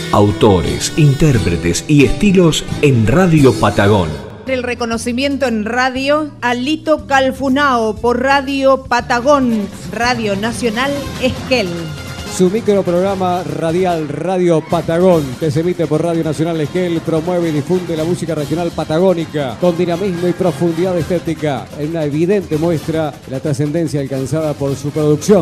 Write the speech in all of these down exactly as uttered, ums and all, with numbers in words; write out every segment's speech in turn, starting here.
autores, intérpretes y estilos en Radio Patagón. El reconocimiento en radio a Lito Calfunao por Radio Patagón, Radio Nacional Esquel. Su microprograma radial Radio Patagón, que se emite por Radio Nacional Esquel, promueve y difunde la música regional patagónica con dinamismo y profundidad estética, en una evidente muestra de la trascendencia alcanzada por su producción.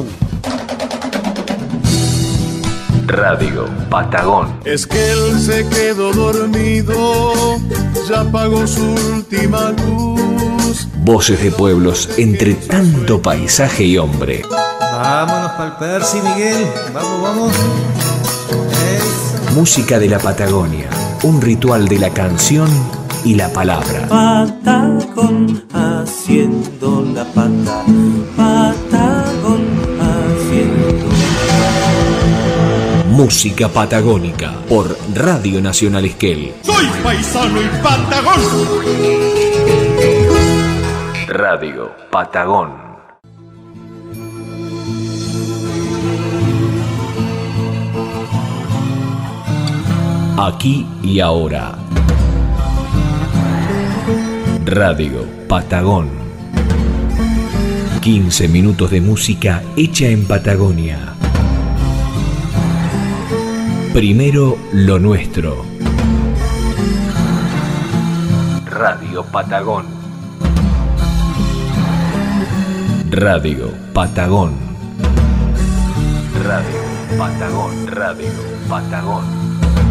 Radio Patagón. Esquel se quedó dormido, ya apagó su última luz. Voces de pueblos entre tanto paisaje y hombre. Vámonos pa'l Percy, Miguel. Vamos, vamos. Eso. Música de la Patagonia. Un ritual de la canción y la palabra. Patagón haciendo la pata. Patagón haciendo. Música patagónica por Radio Nacional Esquel. Soy paisano y patagón. Radio Patagón. Aquí y ahora. Radio Patagón. quince minutos de música hecha en Patagonia. Primero lo nuestro. Radio Patagón. Radio Patagón. Radio Patagón. Radio Patagón.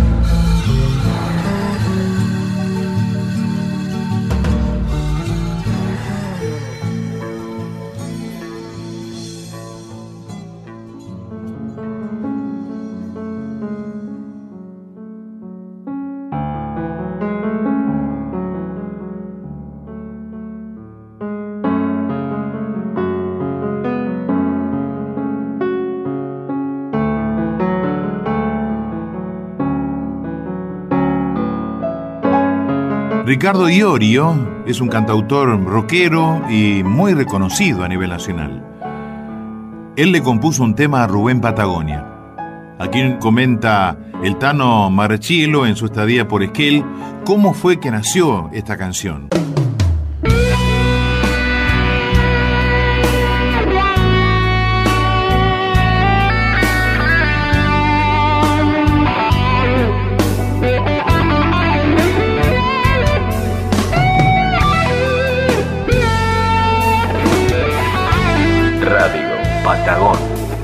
Ricardo Iorio es un cantautor rockero y muy reconocido a nivel nacional. Él le compuso un tema a Rubén Patagonia. Aquí comenta el Tano Marchielo en su estadía por Esquel cómo fue que nació esta canción. Patagón.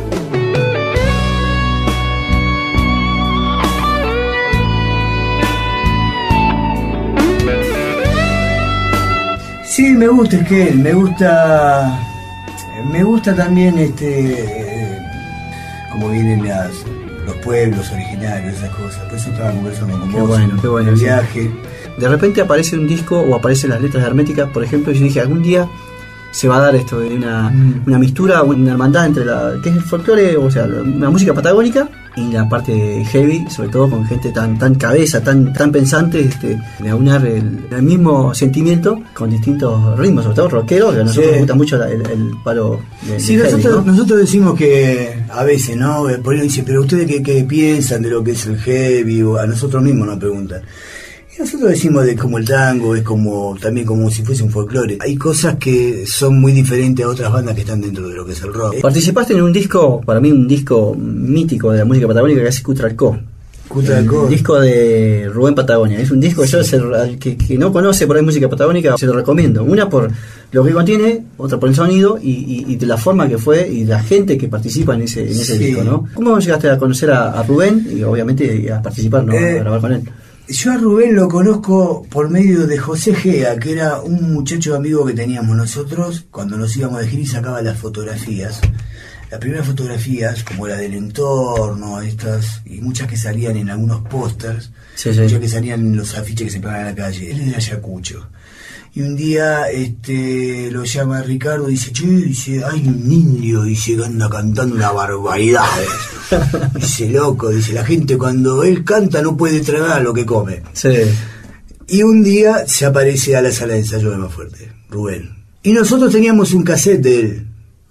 Sí, me gusta Esquel, me gusta, me gusta también este, cómo vienen las, los pueblos originarios, esas cosas. Por eso estaba conversando con qué vos. Bueno, qué bueno, el sí. viaje. De repente aparece un disco o aparecen las letras de Hermética, por ejemplo, y yo dije, algún día se va a dar esto de una, mm. una mistura, una hermandad entre la que es el folclore, o sea, la música patagónica y la parte heavy, sobre todo con gente tan tan cabeza, tan tan pensante, este, de aunar el, el mismo sentimiento con distintos ritmos, sobre todo rockeros, que a nosotros sí. nos gusta mucho la, el, el palo de, sí, de nosotros, heavy, ¿no? nosotros decimos que a veces, ¿no? Por ahí dice, pero ustedes qué, qué piensan de lo que es el heavy, o a nosotros mismos nos preguntan. Y nosotros decimos de como el tango, es como también como si fuese un folclore. Hay cosas que son muy diferentes a otras bandas que están dentro de lo que es el rock. Participaste en un disco, para mí un disco mítico de la música patagónica, que es Cutralcó. Cutralcó. El disco de Rubén Patagonia. Es un disco, sí. yo se, al que, que no conoce por ahí música patagónica, se lo recomiendo. Una por lo que contiene, otra por el sonido y, y, y de la forma que fue y la gente que participa en ese, en ese sí. disco, ¿no? ¿Cómo llegaste a conocer a, a Rubén y obviamente a participar, ¿no? Eh, a grabar con él? Yo a Rubén lo conozco por medio de José Gea, que era un muchacho amigo que teníamos nosotros cuando nos íbamos de gira y sacaba las fotografías. Las primeras fotografías, como la del entorno, estas, y muchas que salían en algunos pósters, sí, sí. muchas que salían en los afiches que se pegaban en la calle. Él era de Ayacucho. Y un día este lo llama Ricardo y dice, che, dice, hay un indio, dice, que anda cantando una barbaridad. Dice, loco, dice, la gente cuando él canta no puede tragar lo que come. Sí. Y un día se aparece a la sala de ensayo de Más Fuerte, Rubén. Y nosotros teníamos un cassette de él,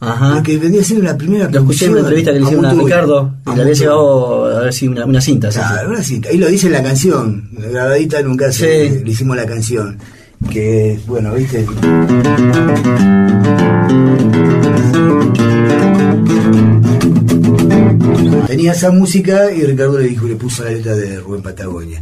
Ajá. Lo que vendría a ser la primera Lo escuché en una entrevista que le hicieron a Ricardo, y le había llevado a ver si una, una cinta. Claro, sí. una cinta. Ahí lo dice en la canción, grabadita en un caso, sí. Le hicimos la canción. Que, bueno, viste. Tenía esa música y Ricardo le dijo, le puso la letra de Rubén Patagonia.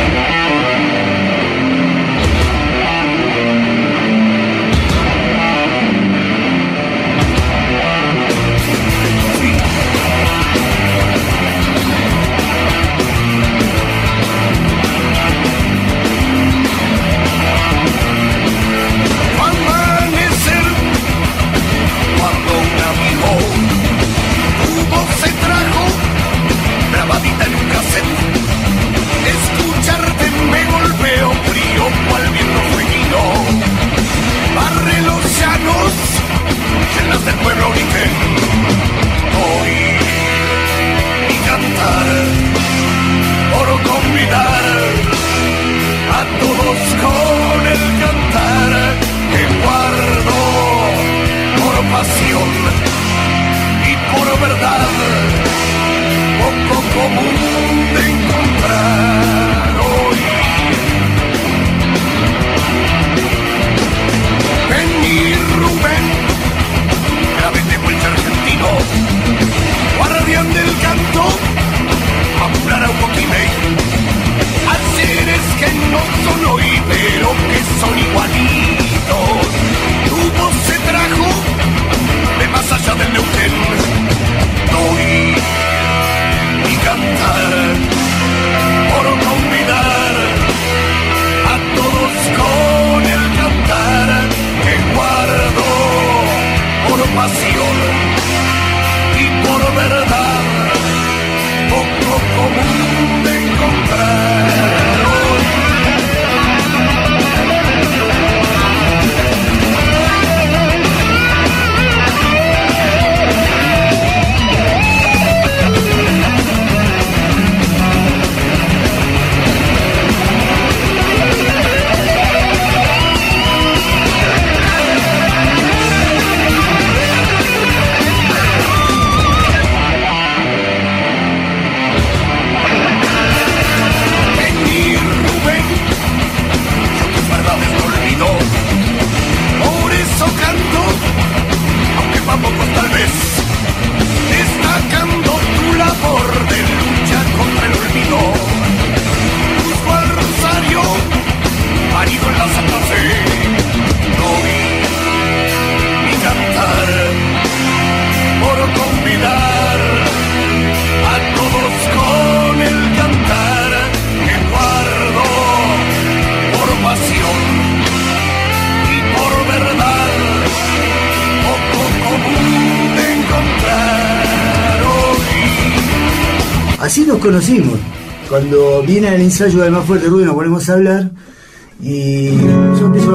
Del pueblo origen, oír y cantar, por convidar a todos con el cantar que guardo por pasión y por verdad, poco común de encontrar hoy. Venir, Rubén, guardián del canto, apurar a Uoquimei, a seres que no son hoy, pero que son igualitos. Tu voz se trajo de más allá del Neuquén, oír y cantar, por convidar a todos con el cantar que guardo por pasión y por verdad, poco común de encontrar. Por eso canto, aunque pa' pocos tal vez, destacando tu labor de lucha contra el olvido. Busco al rosario, marido en la Santa Fe, no oír ni cantar, por convidar a todos con el cantar que guardo por pasión. Verdad, poco común de encontrar hoy. Así nos conocimos. Cuando viene el ensayo del Más Fuerte Rubén nos ponemos a hablar y yo empiezo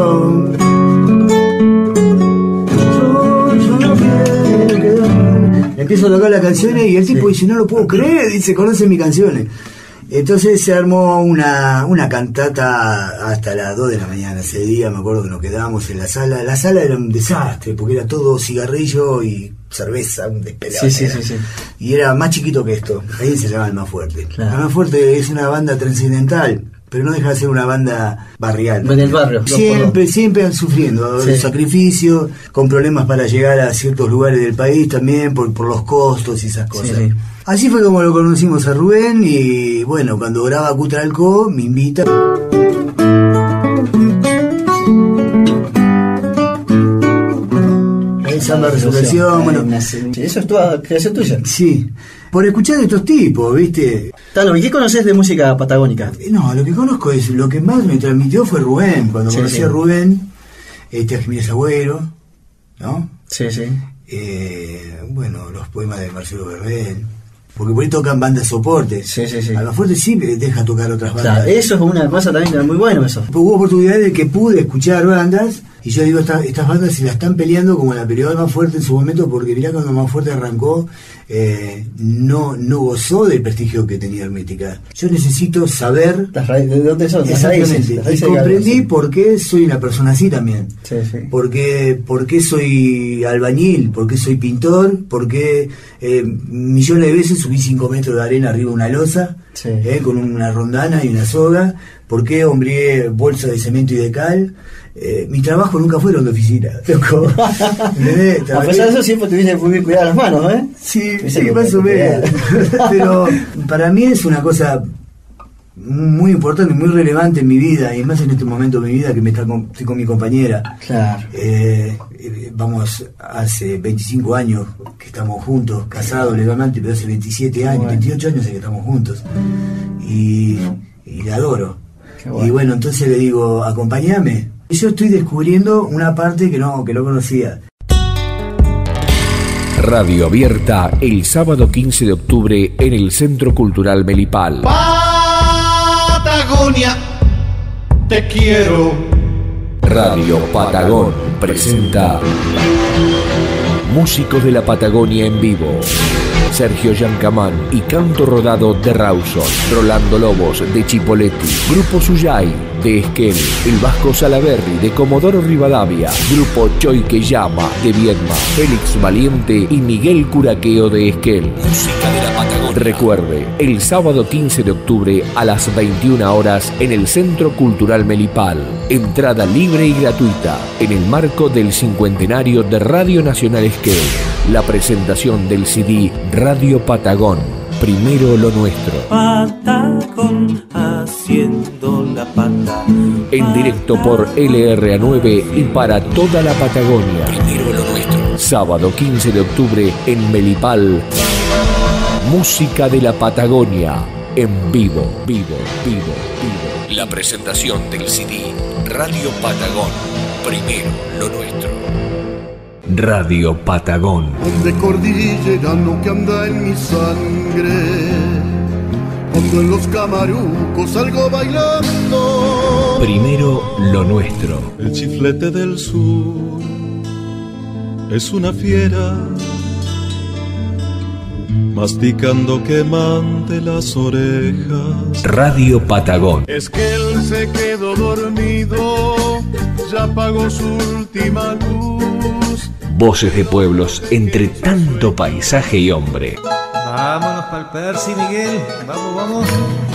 yo, yo no quiero quedar. Empiezo a tocar las canciones y el tipo sí. dice, no lo puedo creer, dice, conoce mis canciones. Entonces se armó una, una cantata hasta las dos de la mañana. Ese día me acuerdo que nos quedábamos en la sala. La sala era un desastre porque era todo cigarrillo y cerveza, un despelado. Sí, sí, sí, sí. Y era más chiquito que esto. Ahí se llama El Más Fuerte. Claro. El Más Fuerte es una banda trascendental, pero no deja de ser una banda barrial. En el barrio. Siempre, siempre sufriendo sí. sacrificios, con problemas para llegar a ciertos lugares del país también, por, por los costos y esas cosas. Sí, sí. Así fue como lo conocimos a Rubén y bueno, cuando graba Cutralcó me invita. Samba Resurrección, bueno. Eso es toda creación tuya. Sí. Por escuchar de estos tipos, ¿viste? Tano, ¿y qué conoces de música patagónica? No, lo que conozco es, lo que más me transmitió fue Rubén. Cuando sí, conocí sí. a Rubén, este, a Jiménez Agüero, ¿no? Sí, sí. Eh, bueno, los poemas de Marcelo Gardel. Porque por ahí tocan bandas soportes. Sí, sí, sí. A lo fuerte sí deja tocar otras bandas. Claro, eso es una cosa también muy bueno eso. Hubo oportunidades de que pude escuchar bandas Y yo digo, esta, estas bandas se la están peleando como la peleó Más Fuerte en su momento, porque mirá cuando Más Fuerte arrancó, eh, no, no gozó del prestigio que tenía Hermética. Yo necesito saber las ra- de dónde son, las exactamente, raíces, las raíces y comprendí de algo, sí. por qué soy una persona así también. Sí, sí. ¿Por qué, por qué soy albañil? ¿Por qué soy pintor? ¿Por qué eh, millones de veces subí cinco metros de arena arriba de una losa, Sí. eh, con una rondana y una soga? ¿Por qué hombré bolsa de cemento y de cal? Eh, mi trabajo nunca fueron de oficina, loco. ¿Entendés? A pesar de eso, siempre tuviste muy bien cuidadas las manos, ¿eh? Sí, Ese sí, que más o te- menos. Pero para mí es una cosa muy importante, muy relevante en mi vida, y más en este momento de mi vida que me está con, estoy con mi compañera. Claro. Eh, eh, vamos, hace veinticinco años que estamos juntos, casados legalmente, pero hace veintisiete años, Bueno. veintiocho años que estamos juntos. Y, y la adoro. Qué bueno. Y bueno, entonces le digo, acompáñame. Y yo estoy descubriendo una parte que no, que no conocía. Radio abierta el sábado quince de octubre en el Centro Cultural Melipal. Patagonia, te quiero. Radio Patagón presenta Músicos de la Patagonia en vivo. Sergio Yancamán y canto rodado de Rawson, Rolando Lobos de Chipoleti, Grupo Suyay de Esquel, el Vasco Salaberry de Comodoro Rivadavia, Grupo Choique Llama de Viedma, Félix Valiente y Miguel Curaqueo de Esquel. Música de la Patagonia. Recuerde, el sábado quince de octubre a las veintiuna horas en el Centro Cultural Melipal. Entrada libre y gratuita en el marco del cincuentenario de Radio Nacional Esquel. La presentación del C D Radio Patagón, primero lo nuestro. Patagón haciendo la pata. En directo por L R A nueve y para toda la Patagonia. Primero lo nuestro. Sábado quince de octubre en Melipal. Música de la Patagonia. En vivo, vivo, vivo, vivo. La presentación del C D Radio Patagón, primero lo nuestro. Radio Patagón. De cordillerano que anda en mi sangre, cuando en los camarucos salgo bailando. Primero lo nuestro. El chiflete del sur es una fiera, masticando quemante las orejas. Radio Patagón. Es que él se quedó dormido, ya apagó su última luz. Voces de pueblos entre tanto paisaje y hombre. Vámonos pa'l Percy, Miguel. Vamos, vamos.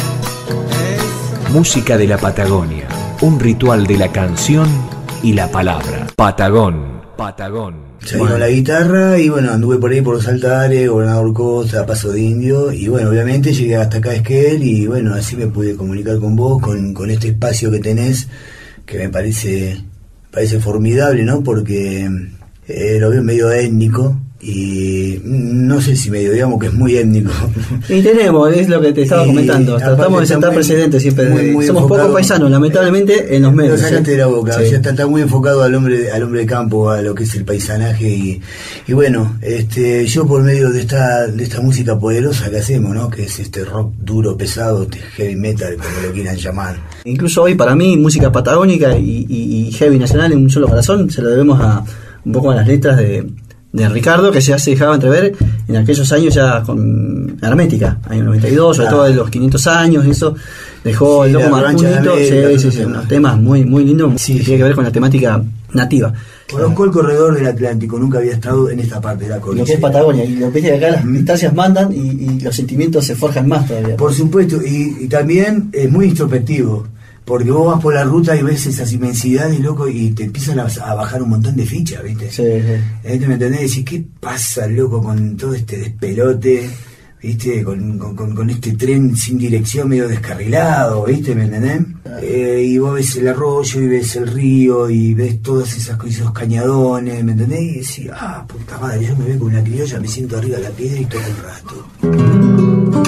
Eso. Música de la Patagonia. Un ritual de la canción y la palabra. Patagón. Patagón. Salí con la guitarra y bueno, anduve por ahí por los altares, Gobernador Costa, Paso de Indio, y bueno, obviamente llegué hasta acá a Esquel y bueno, así me pude comunicar con vos, con, con este espacio que tenés, que me parece, parece formidable, ¿no? Porque eh, lo veo medio étnico y no sé si medio, digamos que es muy étnico. Y tenemos, es lo que te estaba Y comentando, tratamos de sentar precedentes siempre. muy, muy Somos enfocado. poco paisanos, lamentablemente, en los medios. Lo sacaste ¿eh? de la boca, Sí. o sea, está, está muy enfocado al hombre, al hombre de campo, a lo que es el paisanaje y, y bueno, este, yo por medio de esta, de esta música poderosa que hacemos, ¿no? Que es este rock duro, pesado, este heavy metal, como lo quieran llamar. Incluso hoy para mí música patagónica y, y, y heavy nacional en un solo corazón se lo debemos a un poco a las letras de, de Ricardo, que ya se dejaba entrever en aquellos años ya con Hermética, año noventa y dos, sobre Ah. todo de los quinientos años y eso, dejó Sí, el loco la más revancha de bonito, América, sí, sí, todo sí, eso. unos temas muy muy lindos Sí, que sí. tiene que ver con la temática nativa. Conozco el corredor del Atlántico, nunca había estado en esta parte de la Lo que cordillera. es Patagonia, y lo que es que acá las distancias mandan y, y los sentimientos se forjan más todavía. Por supuesto, y, y también es muy introspectivo, porque vos vas por la ruta y ves esas inmensidades, loco, y te empiezan a, a bajar un montón de fichas, ¿viste? Sí, sí. ¿Eh? ¿Me entendés? Decís, ¿qué pasa, loco, con todo este despelote? ¿Viste? Con, con, con, con este tren sin dirección medio descarrilado, ¿viste? ¿Me entendés? Eh, y vos ves el arroyo y ves el río y ves todos esas, esos cañadones, ¿me entendés? Y decís, ah, puta madre, yo me veo con una criolla, me siento arriba de la piedra y toco un rato.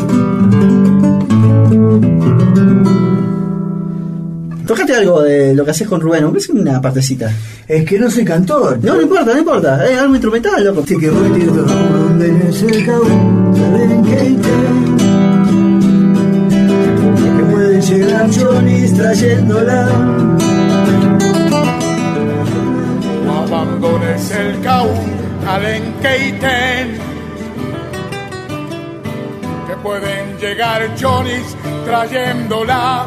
Tócate algo de lo que haces con Rubén, aunque es una partecita. Es que no soy cantor. No, no importa, no importa, es algo instrumental, loco. Así que voy tirando donde es el cabrón, saben que hay que pueden llegar cholis trayéndola. cordones el caú alenqueiten, que pueden llegar Johnny's trayéndola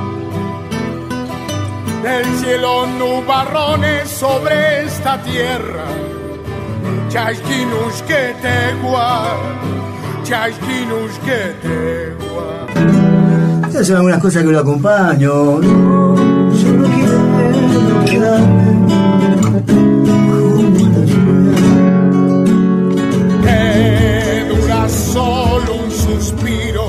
del cielo nubarrones sobre esta tierra. Chasquinus que tegua, chasquinus que tegua. Estas son algunas cosas que lo acompaño. No, solo quiero quedarme como que dura solo un suspiro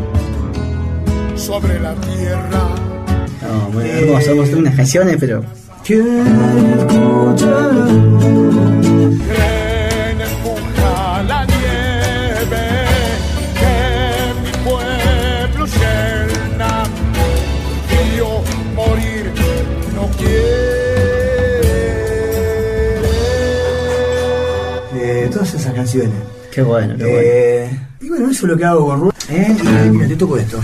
sobre la tierra. No, bueno, hermoso, hemos tenido unas canciones, pero... Quien empuja la nieve que mi pueblo llena, y yo morir no quiere. Eh, todas esas canciones. Qué bueno, qué eh, bueno. Y bueno, eso es lo que hago con Rubén. ¿Eh? Y mira, te toco esto.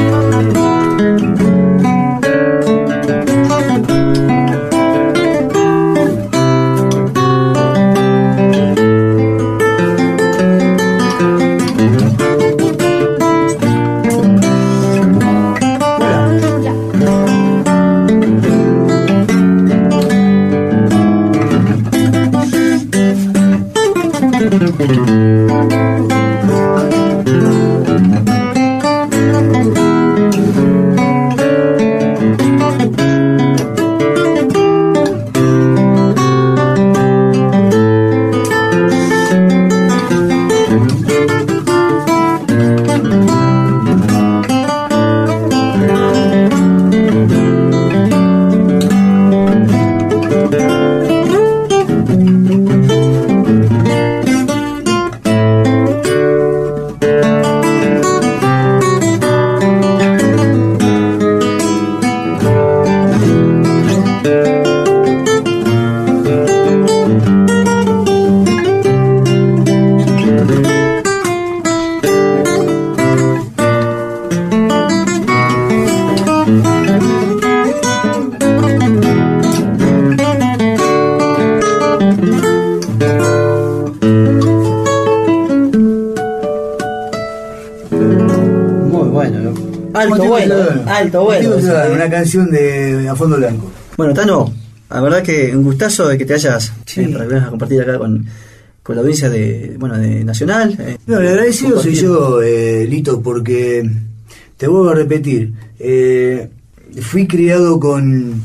Alto bueno, alto bueno. Una canción de A Fondo Blanco. Bueno, Tano, la verdad que un gustazo de que te hayas sí. eh, para que vengas a compartir acá con, con la audiencia de, bueno, de Nacional. Eh, no, el agradecido soy yo, eh, Lito, porque te vuelvo a repetir, eh, fui criado con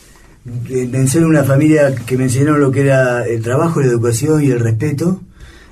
vencer una familia que me enseñaron lo que era el trabajo, la educación y el respeto,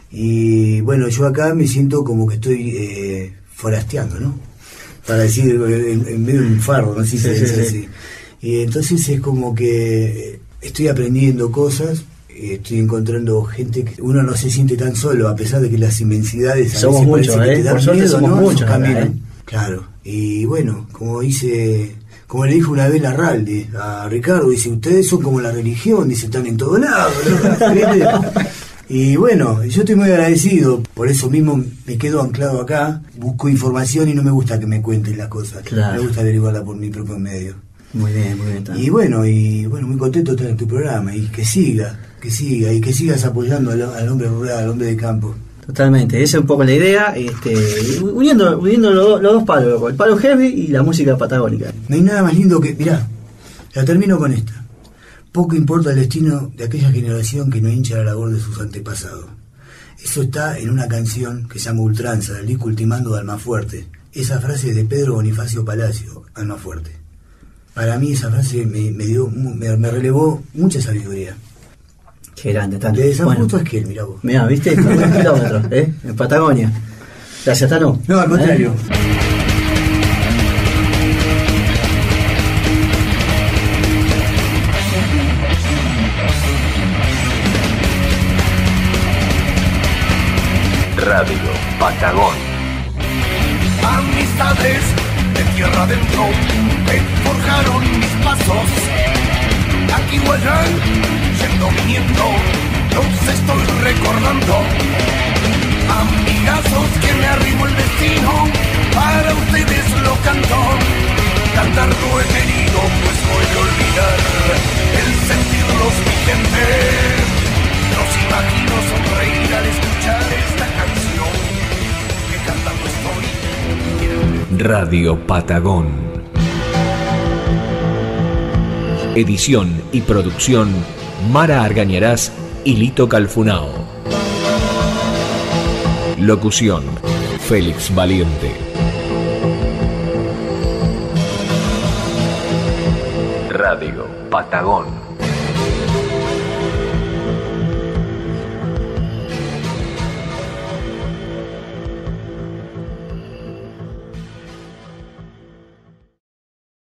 y bueno, yo acá me siento como que estoy eh, forasteando, ¿no? Para decir, en, en medio de un farro, no sé si sí, se sí, dice sí. así. Y entonces es como que estoy aprendiendo cosas, estoy encontrando gente que uno no se siente tan solo, a pesar de que las inmensidades a somos veces muchos, que ¿eh? te dan Por suerte miedo, somos ¿no? muchos, Caminan, ¿eh? Claro. Y bueno, como dice, como le dijo una vez Larralde a Ricardo, dice, ustedes son como la religión, dice, están en todo lado, ¿no? Y bueno, yo estoy muy agradecido, por eso mismo me quedo anclado acá, busco información y no me gusta que me cuenten las cosas, claro. Me gusta averiguarla por mi propio medio. Muy bien, muy bien. También. Y bueno, y bueno, muy contento de estar en tu programa y que siga, que siga y que sigas apoyando al, al hombre rural, al hombre de campo. Totalmente, esa es un poco la idea, este, uniendo, uniendo los, los dos palos, el palo heavy y la música patagónica. No hay nada más lindo que, mirá, la termino con esta. Poco importa el destino de aquella generación que no hincha la labor de sus antepasados. Eso está en una canción que se llama Ultranza, del disco Ultimando de Almafuerte. Esa frase es de Pedro Bonifacio Palacio, Almafuerte. Para mí esa frase me, me dio, me, me relevó mucha sabiduría. Qué grande, Tano. De San bueno, Justo a Esquel, mirá vos. Mirá, ¿viste? noventa kilómetros, ¿eh? En Patagonia. Gracias, Tano. No, al contrario. ¿Eh? Radio Patagón. Amistades de tierra adentro que forjaron mis pasos. Aquí o allá, yendo viniendo, los estoy recordando. Amigazos que me arrimo el destino, para ustedes lo canto. Cantar lo he querido, pues no he de olvidar el sentirlos vigentes. Radio Patagón. Edición y producción Mara Argañarás y Lito Calfunao. Locución Félix Valiente. Radio Patagón.